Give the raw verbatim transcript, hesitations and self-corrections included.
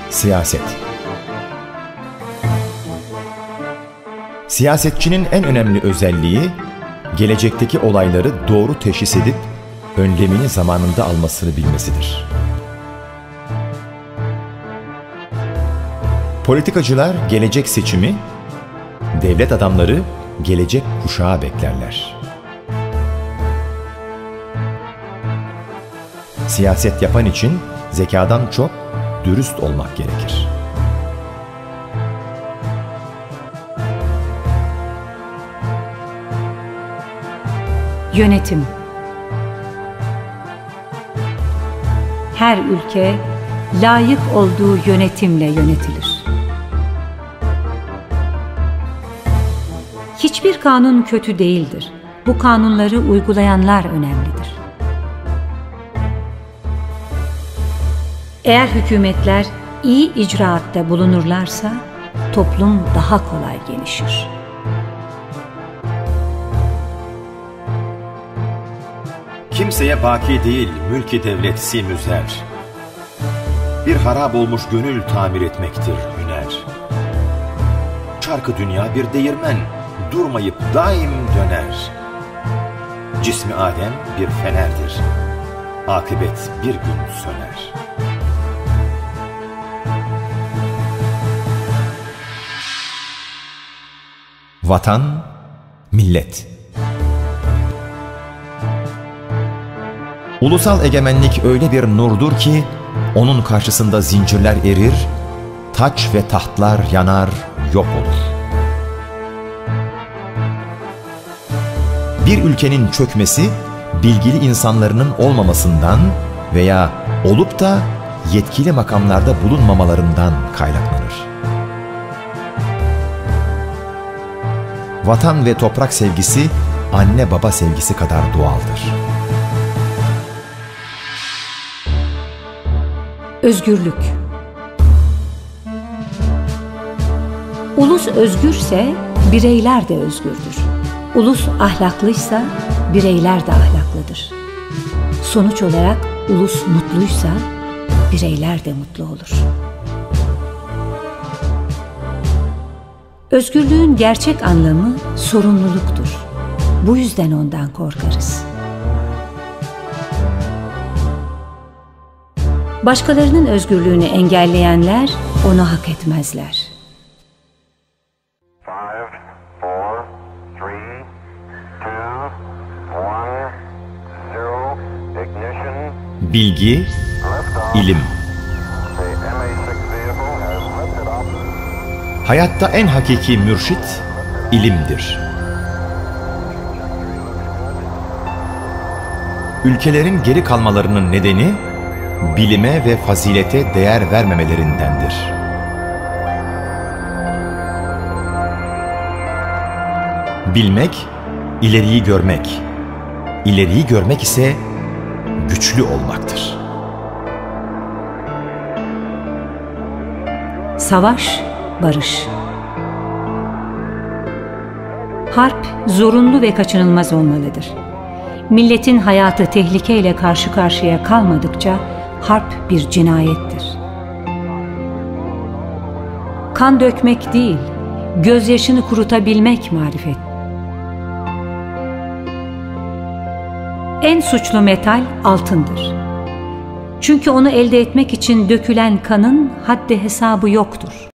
Siyaset. Siyasetçinin en önemli özelliği, gelecekteki olayları doğru teşhis edip önlemini zamanında almasını bilmesidir. Politikacılar gelecek seçimi, devlet adamları gelecek kuşağı beklerler. Siyaset yapan için zekadan çok dürüst olmak gerekir. Yönetim. Her ülke layık olduğu yönetimle yönetilir. Hiçbir kanun kötü değildir. Bu kanunları uygulayanlar önemlidir. Eğer hükümetler iyi icraatta bulunurlarsa toplum daha kolay gelişir. Kimseye baki değil mülk-i devlet simüzer. Bir harap olmuş gönül tamir etmektir hüner. Çarkı dünya bir değirmen, durmayıp daim döner. Cismi Adem bir fenerdir, akıbet bir gün söner. Vatan, millet. Ulusal egemenlik öyle bir nurdur ki, onun karşısında zincirler erir, taç ve tahtlar yanar, yok olur. Bir ülkenin çökmesi, bilgili insanların olmamasından veya olup da yetkili makamlarda bulunmamalarından kaynaklanır. Vatan ve toprak sevgisi, anne baba sevgisi kadar doğaldır. Özgürlük. Ulus özgürse bireyler de özgürdür. Ulus ahlaklıysa bireyler de ahlaklıdır. Sonuç olarak ulus mutluysa bireyler de mutlu olur. Özgürlüğün gerçek anlamı sorumluluktur. Bu yüzden ondan korkarız. Başkalarının özgürlüğünü engelleyenler onu hak etmezler. Bilgi, ilim. Hayatta en hakiki mürşit, ilimdir. Ülkelerin geri kalmalarının nedeni, bilime ve fazilete değer vermemelerindendir. Bilmek, ileriyi görmek. İleriyi görmek ise güçlü olmaktır. Savaş, barış. Harp zorunlu ve kaçınılmaz olmalıdır. Milletin hayatı tehlikeyle karşı karşıya kalmadıkça harp bir cinayettir. Kan dökmek değil, gözyaşını kurutabilmek marifet. En suçlu metal altındır. Çünkü onu elde etmek için dökülen kanın haddi hesabı yoktur.